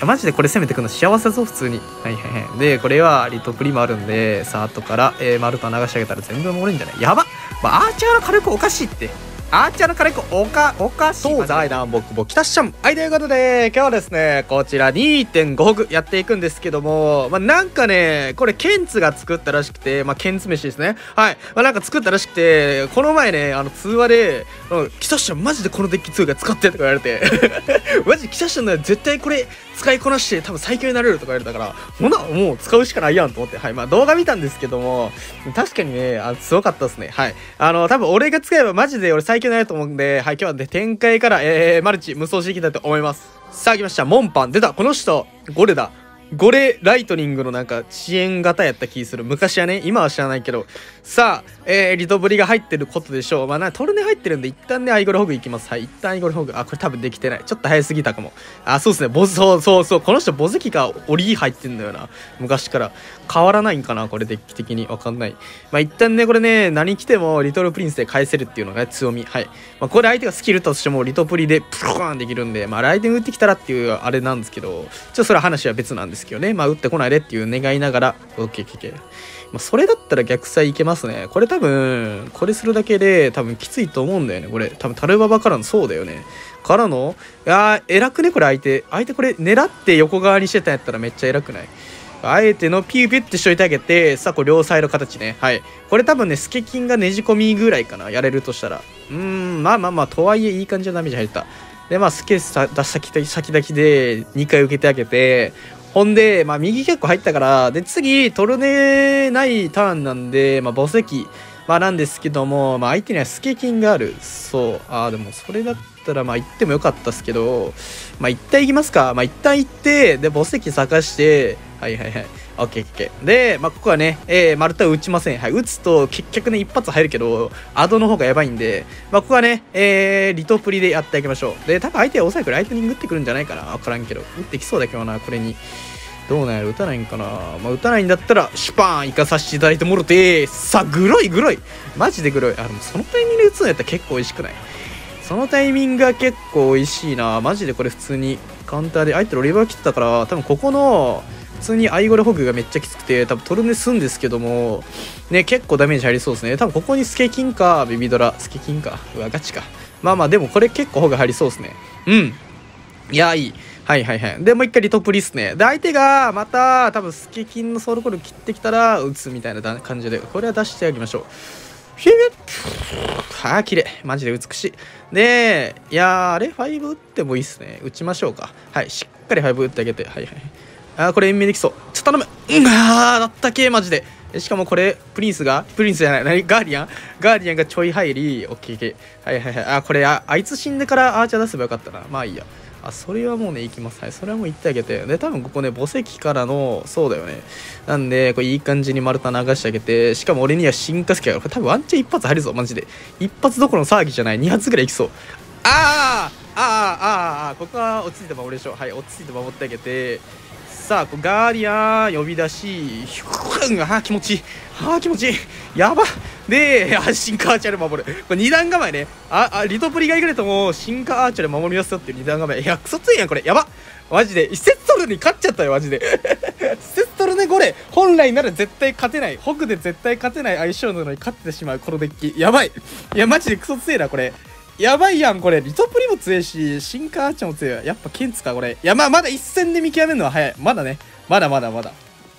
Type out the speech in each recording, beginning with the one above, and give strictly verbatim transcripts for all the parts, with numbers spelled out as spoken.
やマジでこれ攻めてくの幸せぞ普通に。はいはいはい。でこれはリトプリもあるんで、さあ後から、えー、丸太流し上げたら全部守れるんじゃない？やばっ、まあ、アーチャーの火力おかしいって。アーチャーの火力おかおかしい。そうだいな、僕僕きたしちゃん。はい、ということで今日はですねこちら にてんご 北やっていくんですけども、まあなんかねこれケンツが作ったらしくて、まあケンツ飯ですね。はい、まあなんか作ったらしくて、この前ねあの通話で「きたしちゃんマジでこのデッキツーが使って」とか言われてマジできたしちゃんなら絶対これ使いこなして多分最強になれるとか言われたから、ほなもう使うしかないやんと思って、はい、まあ動画見たんですけども、確かにねあすごかったですね。はい、あの多分俺が使えばマジで俺最強になると思うんで、はい、今日はね展開から、えー、マルチ無双していきたいと思います。さあ来ました、モンパン出た。この人ゴレだ。ゴレライトニングのなんか遅延型やった気する、昔はね、今は知らないけど。さあ、えー、リトブリが入ってることでしょう。まあなトルネ入ってるんで一旦ねアイゴルホグいきます。はい、一旦アイゴルホグ。あこれ多分できてない、ちょっと早すぎたかも。あそうですね、ボス、そうそうそう、この人ボズキかオリー入ってんだよな、昔から。変わらないんかなこれ、デッキ的にわかんない。まあ一旦ねこれね何来てもリトルプリンスで返せるっていうのが、ね、強み。はい、まあ、これ相手がスキルとしてもリトプリでプローンできるんで、まあライデン打ってきたらっていうあれなんですけど、ちょっとそれは話は別なんですけどね。まあ打ってこないでっていう願いながら オーケーオーケーオーケー。 まあそれだったら逆サイいけますね。これ多分これするだけで多分きついと思うんだよね。これ多分タルババからのそうだよねからの、いやー偉くねこれ。相手相手これ狙って横側にしてたんやったらめっちゃ偉くない？あえてのピューピュってしといてあげて、さあこれ両サイド形ね。はい、これ多分ねスケキンがねじ込みぐらいかな、やれるとしたら。うーんまあまあまあとはいえいい感じのダメージ入った。でまあスケさ出し先先立ちでにかい受けてあげて、ほんでまあ右結構入ったから、で次トルネないターンなんで、まあ墓石まあなんですけども、まあ相手にはスケキンがある。そう、ああでもそれだったらまあ行ってもよかったっすけど、まあ一旦行きますか。まあ一旦行って、で墓石探して、はいはいはい。オッケーオッケー。で、まあここはね、えー、丸太打ちません。はい、打つと結局ね一発入るけど、アドの方がやばいんで、まあここはね、えー、リトプリでやってあげましょう。で、多分相手はおそらくライトニング打ってくるんじゃないかな。わからんけど。打ってきそうだけどな、これに。どうなんやろ、打たないんかな。まあ打たないんだったらシュパーン行かさせていただいてもろて、さあグロいグロいマジでグロい。あでもそのタイミングで打つのやったら結構美味しくない？そのタイミングが結構美味しいな。マジでこれ普通にカウンターで相手のリバー来てたから、多分ここの普通にアイゴレホグがめっちゃきつくて、多分トルネすんですけどもね、結構ダメージ入りそうですね。多分ここにスケキンかビビドラ、スケキンか、うわガチか。まあまあでもこれ結構ホグ入りそうですね。うん、いやいい。はいはいはい。でもう一回リトプリっすね。で相手がまた多分スケキンのソウルコール切ってきたら打つみたいな感じで、これは出してあげましょう。ヒューはあ綺麗、マジで美しい。でいやーあれファイブ打ってもいいっすね。打ちましょうか。はい、しっかりファイブ打ってあげて、はいはい。あーこれ延命できそう。ちょっと頼む。うんあーだったけマジで。しかもこれプリンスがプリンスじゃない何ガーディアンガーディアンがちょい入り、オッケーオッケー。はいはいはい。あこれああいつ死んでからアーチャー出せばよかったな。まあいいや。あそれはもうね行きます。はい、それはもう行ってあげて、で多分ここね墓石からのそうだよね。なんでこれいい感じに丸太流してあげて、しかも俺には進化スキルが、これ多分ワンチャン一発入るぞマジで。一発どころの騒ぎじゃない、二発ぐらいいきそう。あーあーあーあーここは落ち着いて守りましょう。はい、落ち着いて守ってあげて、さあガーディアン呼び出し、ヒュッあー気持ちいい、あー気持ちいい、やばで進化アーチャーで守る。これ二段構えね。ああリトプリがいくれとも進化アーチャーで守りますよっていう二段構え。いやクソついやんこれ、やばマジで。一節取るに勝っちゃったよマジで一節取るねこれ。本来なら絶対勝てない、ホグで絶対勝てない相性なのに勝ってしまうこのデッキ、やばい。いやマジでクソついなこれ、やばいやんこれ。リトプリも強いし進化アーチャーも強い。やっぱケンツかこれ。いやまあまだ一戦で見極めるのは早い。まだね、まだまだまだ。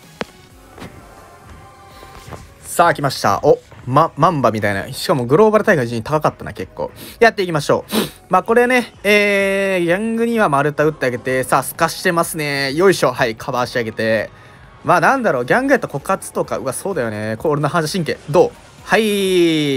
さあ来ました。おま、マンバみたいな。しかもグローバル大会陣高かったな結構。やっていきましょう。まあこれね、えー、ヤングには丸太打ってあげて、さあ透かしてますね。よいしょ。はい、カバーしてあげて。まあなんだろう、ギャングやったら枯渇とか、うわそうだよね。これ俺の反射神経どう？はい、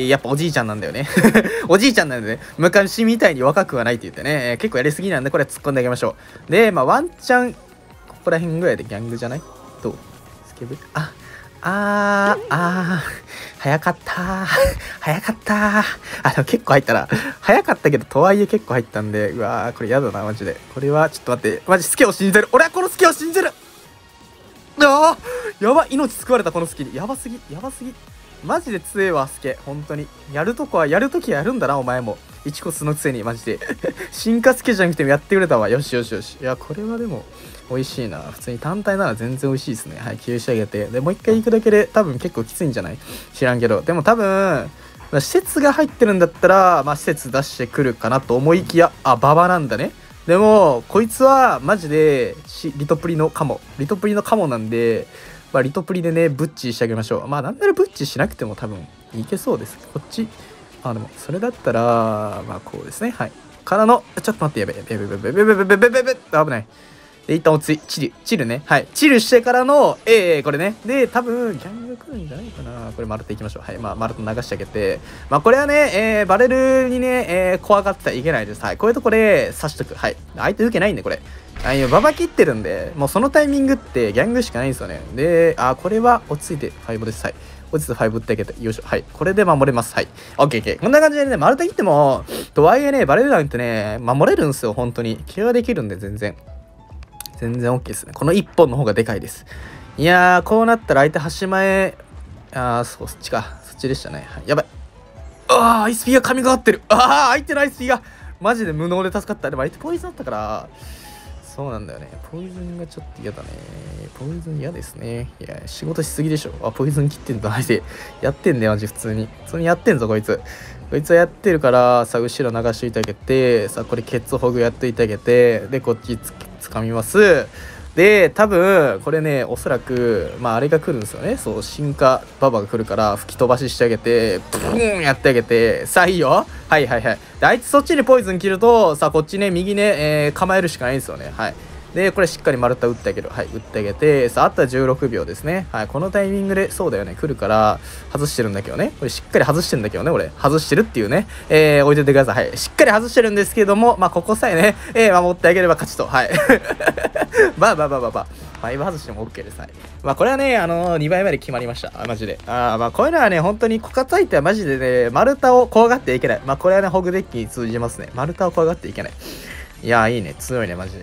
やっぱおじいちゃんなんだよねおじいちゃんなんでね、昔みたいに若くはないって言ってね、えー、結構やりすぎなんでこれ突っ込んであげましょう。でまあワンチャンここら辺ぐらいでギャングじゃない？どう？スケブああーあー早かったー早かったー。あでも結構入ったな、早かったけどとはいえ結構入ったんで、うわーこれやだなマジで。これはちょっと待って、マジスケを信じる、俺はこのスケを信じる。あーやばい、命救われたこのスキル、やばすぎやばすぎマジで強えわスケ。本当にやるとこはやるときやるんだなお前も。 いちコスのくせにマジで進化スケじゃなくてもやってくれたわ。よしよしよし。いやこれはでも美味しいな。普通に単体なら全然美味しいですね。はい、吸収上げて、でもう一回行くだけで多分結構きついんじゃない、知らんけど。でも多分施設が入ってるんだったら、まあ施設出してくるかなと思いきや、あ、馬場なんだね。でもこいつはマジでリトプリのカモリトプリのカモなんで、まあ、リトプリでねブッチしてあげましょう。まあなんならブッチしなくても多分いけそうです。こっち、あ、でもそれだったらまあこうですね。はい、からのちょっと待って、やべやべやべやべやべやべやべやべやべやべ、危ない。で一旦落ち着いチルチルね。はい、チルしてからのえー、これね。で多分ギャング来るんじゃないかな。これ丸といきましょう。はい、まあ丸と流してあげて、まあこれはね、えー、バレルにね、えー、怖がってはいけないです。はい、こういうとこで刺しとく。はい、相手受けないんでこれ、ああいうババ切ってるんで、もうそのタイミングってギャングしかないんですよね。で、あ、これは落ち着いてファイブです。はい、落ち着いてファイブってあげて、よいしょ。はい、これで守れます。はい、オッケーオッケー。こんな感じでね、丸太切ってもとはいえね、バレルなんてね守れるんですよ。本当にケアできるんで全然全然 OK ですね。このいっぽんの方がでかいです。いやー、こうなったら相手端前、あー、そう、そっちか。そっちでしたね。はい、やばい。あー、アイスピーが神がかってる。あー、相手のアイスピーが、マジで無能で助かった。でも相手ポイズンだったから、そうなんだよね。ポイズンがちょっと嫌だね。ポイズン嫌ですね。いや、仕事しすぎでしょ。あ、ポイズン切ってんだ。相手。やってんね、マジ普通に。普通にやってんぞ、こいつ。こいつはやってるから、さ、後ろ流しといてあげて、さ、これケツホグやっといてあげて、で、こっちつつかみます。で、多分、これね、おそらく、まあ、あれが来るんですよね。そう、進化ババが来るから、吹き飛ばししてあげて、ブーンやってあげて、さあいいよ。はいはいはい。で、あいつそっちにポイズン切ると、さあ、こっちね、右ね、えー、構えるしかないんですよね。はい。で、これしっかり丸太打ってあげる。はい、打ってあげて、さあ、あとはじゅうろくびょうですね。はい、このタイミングで、そうだよね、来るから、外してるんだけどね。これしっかり外してるんだけどね、俺。外してるっていうね。えー、置いといてください。はい、しっかり外してるんですけども、まあ、ここさえね、えー、守ってあげれば勝ちと。はい。まあまあまあまあまあ。ファイブ外しても OK です。はい。まあこれはね、あのー、にばいまで決まりました。あ、マジで。あー、まあこういうのはね、本当に枯渇相手はマジでね、丸太を怖がってはいけない。まあこれはね、ホグデッキに通じますね。丸太を怖がってはいけない。いやー、いいね。強いね、マジで。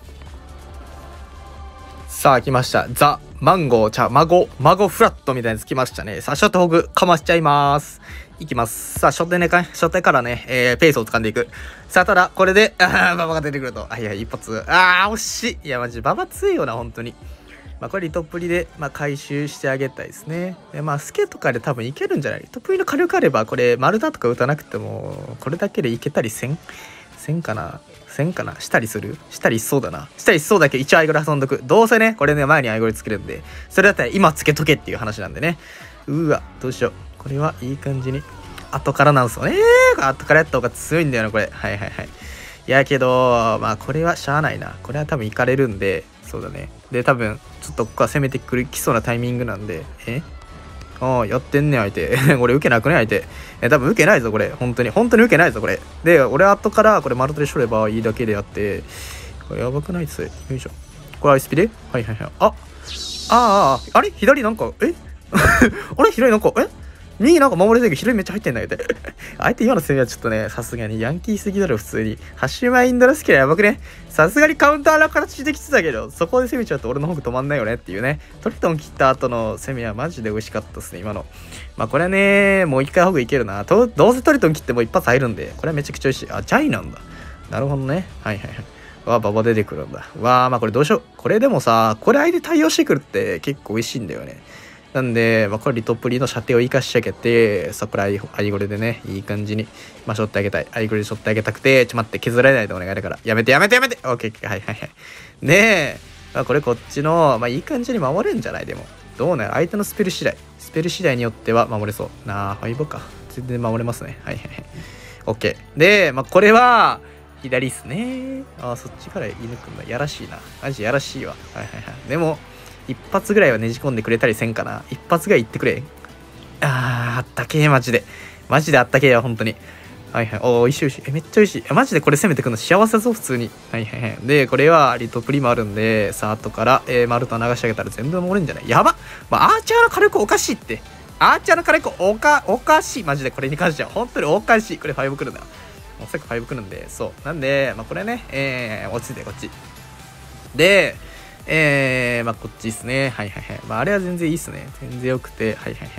さあ、来ました。ザ・マンゴー、ちゃ、孫、孫フラットみたいなやつ来ましたね。さあ、ショットホグ、かましちゃいます。いきます。さあ、初手ねか、初手からね、えー、ペースを掴んでいく。さあ、ただ、これで、あー、ババが出てくると。あ、いや、一発。あー、惜しい。いや、マジ、ババ強いよな、本当に。まあ、これリトプリで、まあ、回収してあげたいですね。で、まあ、スケとかで多分いけるんじゃない？リトプリの火力あれば、これ、丸太とか打たなくても、これだけでいけたりせんせんかなせんかなしたりするしたりしそうだな。したりしそうだけど、一応アイゴレ遊んどく。どうせね、これね、前にアイゴレつけるんで、それだったら今つけとけっていう話なんでね。うわ、どうしよう。これはいい感じに。後からなんすよね。後からやった方が強いんだよな、これ。はいはいはい。いやけど、まあこれはしゃあないな。これは多分いかれるんで、そうだね。で、多分、ちょっとここは攻めてくるきそうなタイミングなんで、えああ、やってんね、相手。俺、受けなくね、相手。え、多分受けないぞ、これ。本当に。本当に受けないぞ、これ。で、俺、後から、これ、丸取りしとればいいだけであって、これ、やばくないっす。よいしょ。これ、アイスピではいはいはい。あ、ああ、あれ左なんか、えあれ左なんか、え右なんか守れてるけど、左めっちゃ入ってんだよ、相手。相手今の攻めはちょっとね、さすがにヤンキーすぎだろ、普通に。ハッシュマインドラスキルやばくね。さすがにカウンターの形できてたけど、そこで攻めちゃうと俺の方が止まんないよねっていうね。トリトン切った後の攻めはマジで美味しかったですね、今の。まあこれはね、もう一回ホグいけるな。とどうせトリトン切っても一発入るんで、これはめちゃくちゃ美味しい。あ、ジャイなんだ。なるほどね。はいはいはい。わあ、ババ出てくるんだ。わあ、まあこれどうしよう。これでもさ、これ相手対応してくるって結構美味しいんだよね。なんで、まあ、これリトプリの射程を生かしてあげて、さ、これアイアイゴレでね、いい感じに、まあ、ショットあげたい。アイゴレでショットあげたくて、ちょ、待って、削られないでお願いだから。やめてやめてやめてオッケー、はいはいはい。ねえ、まあ、これこっちの、まあ、いい感じに守れんじゃないでも。どうなる相手のスペル次第。スペル次第によっては守れそう。なあ、ファイブか。全然守れますね。はいはいはい。オッケー。で、まあ、これは、左っすね。ああ、そっちから射抜くんだ。やらしいな。マジやらしいわ。はいはいはい。でも、一発ぐらいはねじ込んでくれたりせんかな。一発ぐらい言ってくれ。あー、あったけえ、マジで。マジであったけえよ、本当に。はいはい。おー、美味しい美味しい。え、めっちゃ美味しい。マジでこれ攻めてくるの幸せそう、普通に。はいはいはい。で、これはリトプリもあるんで、さあ、後から、えー、丸太流し上げたら全部守れんじゃないやば、まあ、アーチャーの火力おかしいって。アーチャーの火力おか、おかしい。マジでこれに関しては。本当におかしい。これファイブ来るんだよ。おそらくファイブ来るんで、そう。なんで、まあ、これね、えー、落ち着いて、こっち。で、えー、まあこっちですね。はいはいはい。まああれは全然いいっすね。全然良くて。はいはいはい。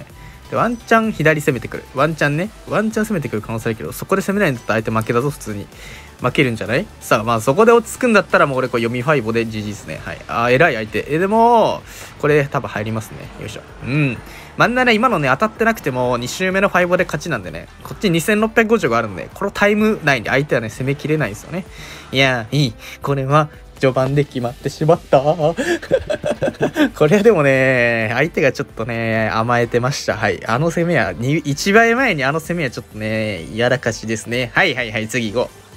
でワンチャン左攻めてくる。ワンチャンね。ワンチャン攻めてくる可能性あるけど、そこで攻めないんだったら相手負けだぞ、普通に。負けるんじゃない？さあ、まあそこで落ち着くんだったらもう俺これ読みファイボで ジージー ですね。はい。あー、偉い相手。え、でも、これ多分入りますね。よいしょ。うん。まんなね、今のね、当たってなくてもに周目のファイボで勝ちなんでね、こっちにせんろっぴゃくごじゅうごあるんで、このタイム内に相手はね、攻めきれないんですよね。いやー、いい。これは、序盤で決まってしまったこれはでもね、相手がちょっとね、甘えてました。はい。あの攻めは、いちばい前にあの攻めはちょっとね、やらかしですね。はいはいはい、次行こう。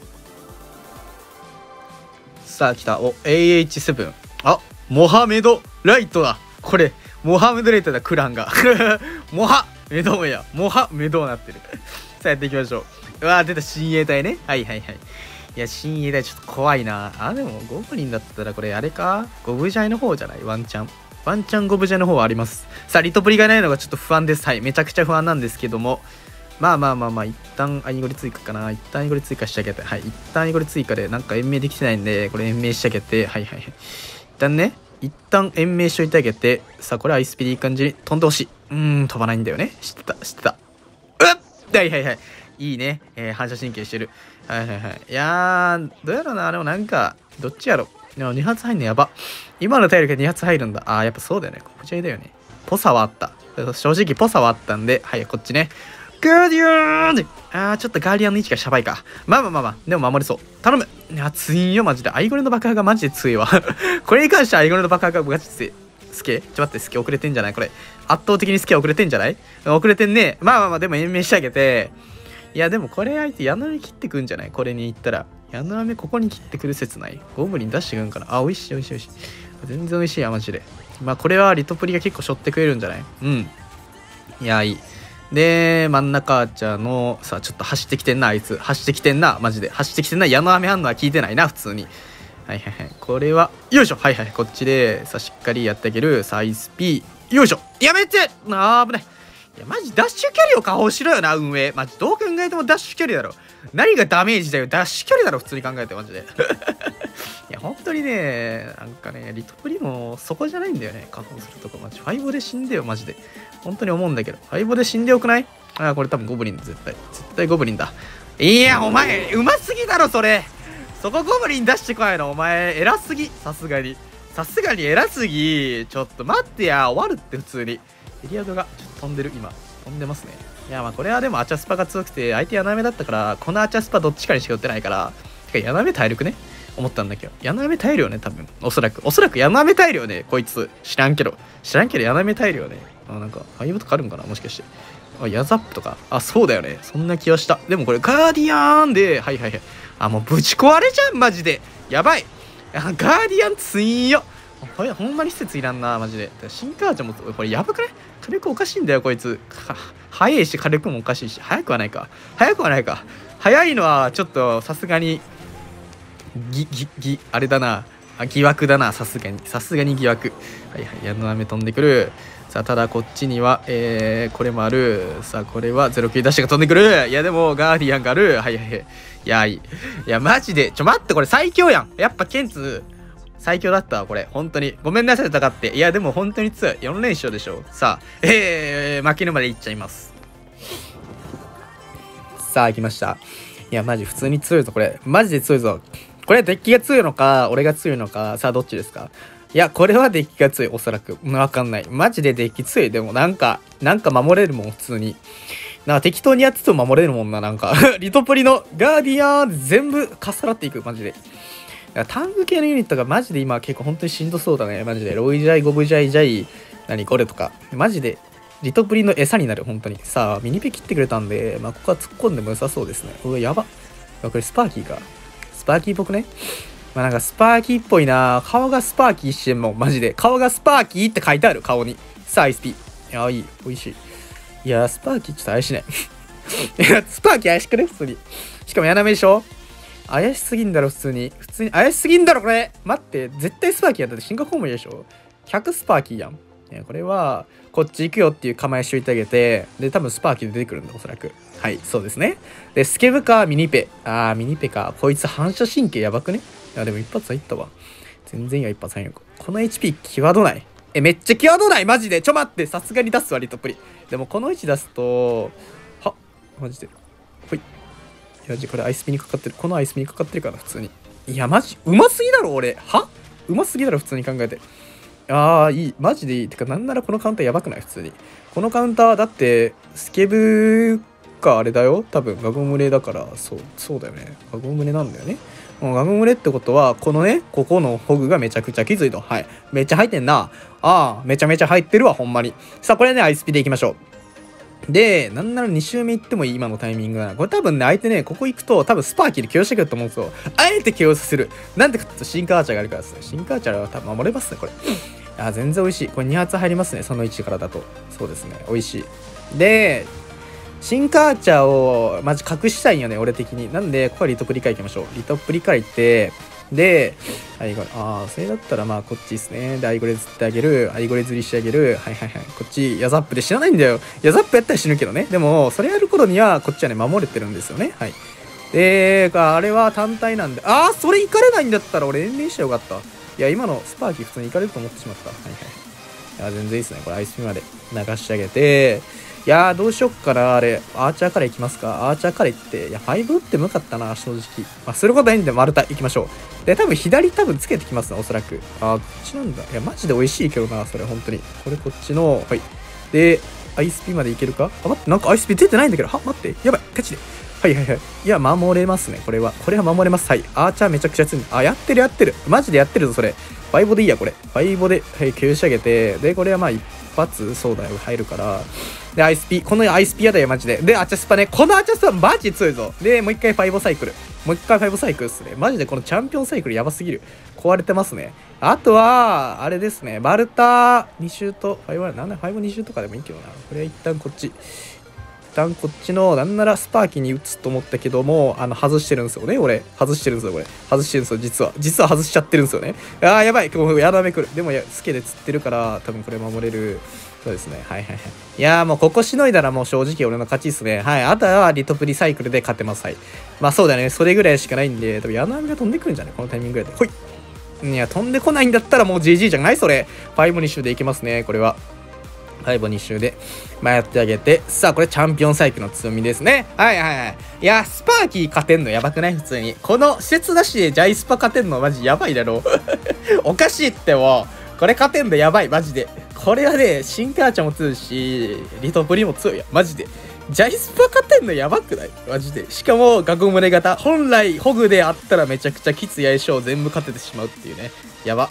さあ、来た。お、エーエイチセブン。あ、モハメド・ライトだ。これ、モハメド・ライトだ、クランが。モハメドや。モハメドなってる。さあ、やっていきましょう。うわー、出た、親衛隊ね。はいはいはい。いや、親衛隊ちょっと怖いな。あ、でも、ゴブリンだったら、これ、あれかゴブジャイの方じゃない？ワンチャン。ワンチャンゴブジャイの方はあります。さあ、リトプリがないのがちょっと不安です。はい。めちゃくちゃ不安なんですけども。まあまあまあまあ、一旦アイゴリ追加かな。一旦アイゴリ追加してあげて。はい。一旦アイゴリ追加で、なんか延命できてないんで、これ延命してあげて。はいはいはい。一旦ね、一旦延命しといてあげて。さあ、これアイスピでいい感じに飛んでほしい。うーん、飛ばないんだよね。知ってた、知ってた。うっはいはいはい。いいね。えー、反射神経してる。はいはいはい。いやー、どうやろうな。でもなんか、どっちやろ。でもに発入んのやば。今の体力がに発入るんだ。あー、やっぱそうだよね。こちらだよね。ポサはあった。正直ポサはあったんで、はい、こっちね。ガーディアンで、あー、ちょっとガーディアンの位置がシャバいか。まあまあまあまあ、でも守れそう。頼む。いや、強いよ、マジで。アイゴレの爆破がマジで強いわ。これに関してはアイゴレの爆破がマジで強い。スケちょっと待って、スケ遅れてんじゃないこれ。圧倒的にスケ遅れてんじゃない遅れてんね。まあまあまあ、でも延命してあげて。いや、でもこれ相手、矢の目切ってくんじゃないこれに行ったら。矢の目ここに切ってくる説ない。ゴブリン出してくんかな。あ、美味しい美味しい美味しい。全然美味しいや、マジで。まあ、これはリトプリが結構背負ってくれるんじゃないうん。いや、いい。で、真ん中アーチャーの、さあ、ちょっと走ってきてんな、あいつ。走ってきてんな、マジで。走ってきてんな。矢の雨反応は効いてないな、普通に。はいはいはい。これは、よいしょはいはい。こっちで、さあ、しっかりやってあげる。さあ、アイスピー。よいしょやめてあー、危ない。いや、マジダッシュキャリーを確保しろよな、運営。マジどう考えてもダッシュキャリーだろ。何がダメージだよ。ダッシュキャリーだろ、普通に考えて、マジで。いや、本当にね、なんかね、リトプリもそこじゃないんだよね。確保するとこ。マジ、ファイボで死んでよ、マジで。本当に思うんだけど。ファイボで死んでよくない？あ、これ多分ゴブリンだ、絶対。絶対ゴブリンだ。いや、お前、うますぎだろ、それ。そこゴブリン出してこないの、お前、偉すぎ。さすがに。さすがに偉すぎ。ちょっと待ってや、終わるって普通に。エリアドがちょっと飛んでる、今。飛んでますね。いや、まあこれはでもアチャスパが強くて、相手ヤナメだったから、このアチャスパどっちかにしか打ってないから、てかヤナメ体力ね思ったんだけど、ヤナメ体力ね、多分。おそらく。おそらくヤナメ体力ね、こいつ。知らんけど。知らんけどヤナメ体力ね。あ、なんか、ファイブとかあるんかなもしかして。あ、ヤザップとか。あ、そうだよね。そんな気はした。でもこれ、ガーディアンで、はいはいはい。あ、もうぶち壊れじゃん、マジで。やばい。あ、ガーディアンついよ。ほ, ほんまに施設いらんな、マジで。新カーチャも、これやばくない火力おかしいんだよ、こいつ。速いし、火力もおかしいし。速くはないか。速くはないか。速いのは、ちょっと、さすがに、ぎ、ぎ、ぎ、あれだな。あ、疑惑だな、さすがに。さすがに疑惑。はいはい、矢の雨飛んでくる。さあ、ただこっちには、えー、これもある。さあ、これはゼロきゅうダッシュが飛んでくる。いや、でも、ガーディアンがある。はいはいはい。いや、いい。いや、マジで。ちょ、待って、これ最強やん。やっぱ、ケンツ、最強だったわ、これ。本当に。ごめんなさい、戦って。いや、でも本当に強い。よん連勝でしょ。さあ、えー、負けるまでいっちゃいます。さあ、来ました。いや、マジ普通に強いぞ、これ。マジで強いぞ。これ、デッキが強いのか、俺が強いのか、さあ、どっちですか？いや、これはデッキが強い、おそらく。わかんない。マジでデッキ強い。でも、なんか、なんか守れるもん、普通に。なんか適当にやってても守れるもんな、なんか。リトプリのガーディアン全部かっさらっていく、マジで。タンク系のユニットがマジで今結構本当にしんどそうだね。マジで。ロイジャイ、ゴブジャイ、ジャイ、何これとか。マジで、リトプリの餌になる、本当に。さあ、ミニペ切ってくれたんで、まあ、ここは突っ込んでも良さそうですね。うわ、やば。これスパーキーか。スパーキーっぽくね。まあ、なんかスパーキーっぽいな。顔がスパーキーしてんもん、マジで。顔がスパーキーって書いてある、顔に。さあ、アイスピー。いや、いい。美味しい。いや、スパーキーちょっと怪しいね。いや、スパーキー怪しくね普通に。しかも、やなめでしょ怪しすぎんだろ、普通に。普通に怪しすぎんだろ、これ。待って、絶対スパーキーやったって進化コウモリでしょ。ひゃくスパーキーやん。いや、これは、こっち行くよっていう構えしといてあげて、で、多分スパーキーで出てくるんだ、おそらく。はい、そうですね。で、スケブか、ミニペ。あー、ミニペか。こいつ反射神経やばくね？いや、でも一発はいったわ。全然いいよ、一発はいいよ。この エイチピー 際どない。 え、めっちゃ際どないマジで。ちょ待って、さすがに出すわ、リトプリ。でもこの位置出すと、はマジで。ほい。いや、マジこれアイスピにかかってる。このアイスピにかかってるから、普通に。いや、マジ、うますぎだろ、俺。はうますぎだろ、普通に考えて。ああ、いい。マジでいい。てか、なんならこのカウンターやばくない普通に。このカウンター、だって、スケブか、あれだよ。多分、ガゴムレだから、そう、そうだよね。ガゴムレなんだよね。もうガゴムレってことは、このね、ここのホグがめちゃくちゃきついと。はい。めっちゃ入ってんな。ああ、めちゃめちゃ入ってるわ、ほんまに。さあ、これね、アイスピでいきましょう。で、なんならに周目行ってもいい、今のタイミングが。これ多分ね、相手ね、ここ行くと、多分スパーキーで ケーオー してくると思うんですよ。あえて ケーオー させる。なんでかっていうと、シンカーアーチャーがあるからですね。シンカーアーチャーは多分守れますね、これ。あ、全然美味しい。これに発入りますね、その位置からだと。そうですね、美味しい。で、シンカーチャーをマジ隠したいんよね、俺的に。なんで、ここはリトプリから行きましょう。リトプリから行って、で、はい、ああ、それだったらまあこっちですね。で、アイゴレ釣ってあげる。アイゴレ釣りしてあげる。はいはいはい。こっち、ヤザップで死なないんだよ。ヤザップやったら死ぬけどね。でも、それやる頃には、こっちはね、守れてるんですよね。はい。で、あれは単体なんで、ああ、それ行かれないんだったら俺、延命してよかった。いや、今のスパーキー普通に行かれると思ってしまった。はいはい。いや、全然いいですね。これ、アイスピまで流し上げて、いやー、どうしよっかな、あれ。アーチャーから行きますか。アーチャーから行って、いや、ファイブ打ってもよかったな、正直。まあ、することないんで、丸太行きましょう。で、多分左多分つけてきますね、おそらく。あー、こっちなんだ。いや、マジで美味しいけどな、それ、本当に。これ、こっちの、はい。で、アイスピまでいけるかあ、待って、なんかアイスピ出てないんだけど。は、待って。やばい、ガチで。はいはいはい。いや、守れますね、これは。これは守れます。はい。アーチャーめちゃくちゃ強い。あ、やってるやってる。マジでやってるぞ、それ。ファイボでいいや、これ。ファイボで、はい、急仕上げて、で、これはまあ一発、そうだよ、入るから。で、アイスピ、このアイスピやだよ、マジで。で、アチャスパね。このアチャスパマジ強いぞ。で、もう一回ファイボサイクル。もう一回ファイボサイクルっすね。マジでこのチャンピオンサイクルやばすぎる。壊れてますね。あとは、あれですね。バルタに周と、ファイボ、なんだ、ファイボに周とかでもいいけどな。これは一旦こっち。一旦こっちの、なんならスパーキーに打つと思ったけども、あの、外してるんですよね、俺。外してるんですよ、これ。外してるんですよ、実は。実は外しちゃってるんですよね。あー、やばい。こう、やだめくる。でも、スケで釣ってるから、多分これ守れる。そうですね。はいはいはい。いやーもうここしのいだらもう正直俺の勝ちっすね。はい。あとはリトプリサイクルで勝てます。はい。まあそうだね。それぐらいしかないんで、多分矢の網が飛んでくるんじゃないこのタイミングぐらいで。ほい。いや、飛んでこないんだったらもう ジージー じゃないそれ。ファイブに周でいけますね。これは。ファイブに周で。まあやってあげて。さあ、これチャンピオンサイクルの強みですね。はいはいはい。いや、スパーキー勝てんのやばくない普通に。この施設なしでジャイスパ勝てんのマジやばいだろ。おかしいってもう。これ勝てんのやばい、マジで。これはね、シンカーチャも強いし、リトプリも強いや、マジで。ジャイスパ勝てんのやばくないマジで。しかも、ガゴムレ型。本来、ホグであったらめちゃくちゃきつい相性を全部勝ててしまうっていうね。やば。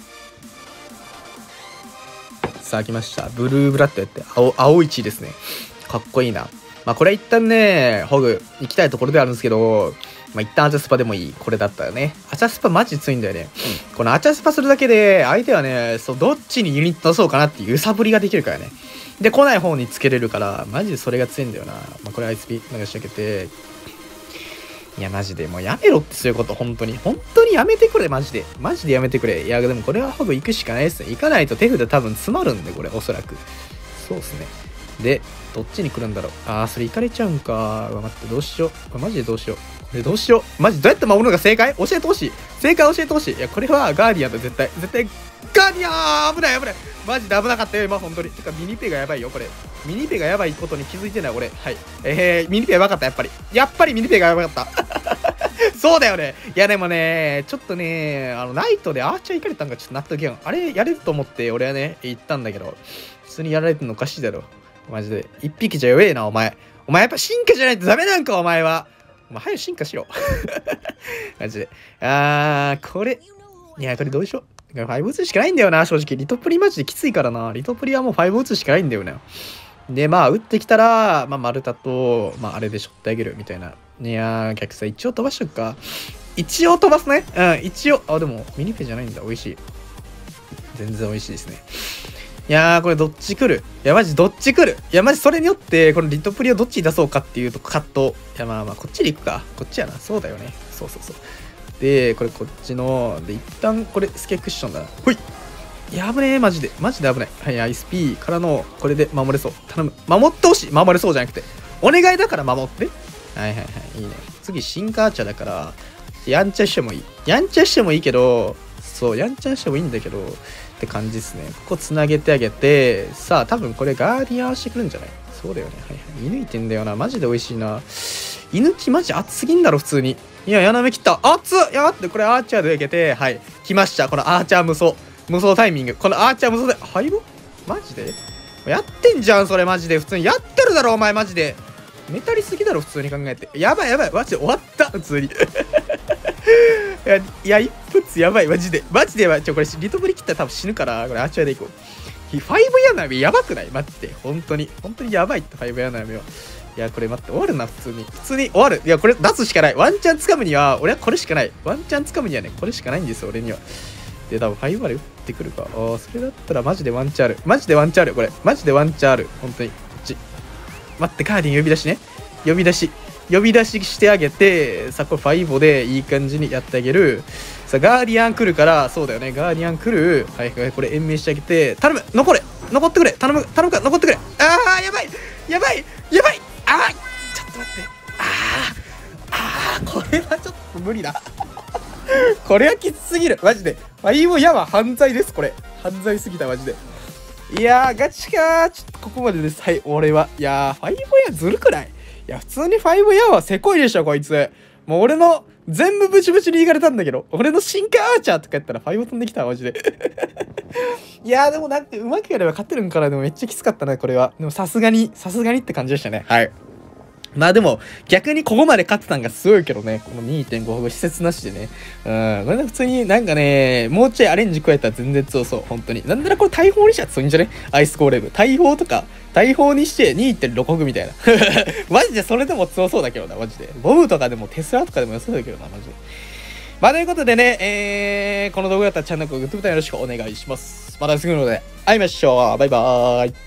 さあ、来ました。ブルーブラッドやって、青、青い血ですね。かっこいいな。まあ、これ一旦ね、ホグ、行きたいところではあるんですけど、まあ、一旦アチャスパでもいい。これだったらね。アチャスパマジ強いんだよね。このアチャスパするだけで、相手はね、そう、どっちにユニット出そうかなっていう揺さぶりができるからね。で、来ない方につけれるから、マジでそれが強いんだよな。まあ、これアイスピ流し上げて。いや、マジで、もうやめろってそういうこと、本当に。本当にやめてくれ、マジで。マジでやめてくれ。いや、でもこれはホグ行くしかないですね。行かないと手札多分詰まるんで、これ、おそらく。そうっすね。で、どっちに来るんだろう。あー、それ行かれちゃうんか。うわ、待って、どうしよう。マジでどうしよう。これどうしよう。マジどうやって守るのが正解教えてほしい。正解教えてほしい。いや、これはガーディアンだ、絶対。絶対、ガーディアン危ない危ない。マジで危なかったよ、今、本当に。てか、ミニペがやばいよ、これ。ミニペがやばいことに気づいてない、俺。はい。えー、ミニペやばかった、やっぱり。やっぱりミニペがやばかった。そうだよね。いや、でもね、ちょっとね、あの、ナイトでアーチャー行かれたんがちょっと納得いかん。あれ、やれると思って、俺はね、言ったんだけど、普通にやられてんのおかしいだろ。マジで。一匹じゃ弱えな、お前。お前やっぱ進化じゃないとダメなんか、お前は。お前、早く進化しろ。マジで。あー、これ。いや、これどうしよう。ファイブ打つしかないんだよな、正直。リトプリマジできついからな。リトプリはもうファイブ打つしかないんだよな。で、まあ、打ってきたら、まあ、丸太と、まあ、あれでしょってあげるみたいな。いやー、逆さ、一応飛ばしとくか。一応飛ばすね。うん、一応。あ、でも、ミニペじゃないんだ。美味しい。全然美味しいですね。いやー、これどっち来るいや、マジどっち来るいや、マジそれによって、このリトプリをどっちに出そうかっていうと、カット。いや、まあまあ、こっちで行くか。こっちやな。そうだよね。そうそうそう。で、これこっちの、で、一旦これ、スケクッションだな。ほいいや、危ねえ、マジで。マジで危ない。はい、アイスピー からの、これで守れそう。頼む。守ってほしい。守れそうじゃなくて。お願いだから守って。はいはいはい。いいね。次、シンカーチャだから、やんちゃしてもいい。やんちゃしてもいいけど、 そうやんちゃんしてもいいんだけどって感じですね。ここつなげてあげて、さあ多分これガーディアンしてくるんじゃない？そうだよね。はいはい。射抜いてんだよな。マジで美味しいな。射抜きマジ熱すぎんだろ普通に。いや、柳切った。熱っ。いや、待って、これアーチャーでいけて、はい。来ました。このアーチャー無双。無双タイミング。このアーチャー無双で、敗北マジでやってんじゃん、それマジで。普通にやってるだろ、お前マジで。メタリすぎだろ、普通に考えて。やばいやばい。マジで終わった、普通に。いや、いや、一発やばい、マジで。マジでやばい。ちょ、これ、リトブリ切ったら多分死ぬから、これアーチャーでいこう。ファイブヤナメやばくない？マジで。本当に。本当にやばいって、ファイブヤナメは。いや、これ待って、終わるな、普通に。普通に終わる。いや、これ出すしかない。ワンチャン掴むには、俺はこれしかない。ワンチャン掴むにはね、これしかないんですよ、俺には。で、多分ファイブまで打ってくるか。ああ、それだったらマジでワンチャンある。マジでワンチャンある、これ。マジでワンチャンある。本当に。こっち。待って、カーディン呼び出しね。呼び出し。呼び出ししてあげて、さあ、これファイブでいい感じにやってあげる。さあ、ガーディアン来るから、そうだよね。ガーディアン来る。はいはい、これ延命してあげて、頼む残れ残ってくれ頼む頼むから残ってくれ。ああ、やばいやばいやばいああちょっと待って。ああああこれはちょっと無理だ。これはきつすぎる。マジで。ファイブヤは犯罪です、これ。犯罪すぎた、マジで。いやー、ガチかー。ちょっとここまでです。はい、俺は。いやー、ファイブヤずるくない？いや、普通にファイブヤはせこいでしょ、こいつ。もう俺の全部ブチブチに言われたんだけど、俺の進化アーチャーとかやったらファイブ飛んできた、マジで。いやー、でもなんて、うまくやれば勝てるんかな。でもめっちゃきつかったな、これは。でもさすがに、さすがにって感じでしたね。はい。まあでも、逆にここまで勝ってたんがすごいけどね。この にてんご 施設なしでね。うん。これで普通になんかね、もうちょいアレンジ加えたら全然強そう。本当に。なんならこれ大砲にしちゃ強いんじゃね？アイスゴーレム。大砲とか、大砲にして にてんろく みたいな。マジでそれでも強そうだけどな、マジで。ボムとかでもテスラとかでも良そうだけどな、マジで。まあということでね、えー、この動画だったらチャンネル登録、グッドボタンよろしくお願いします。またすぐので会いましょう。バイバーイ。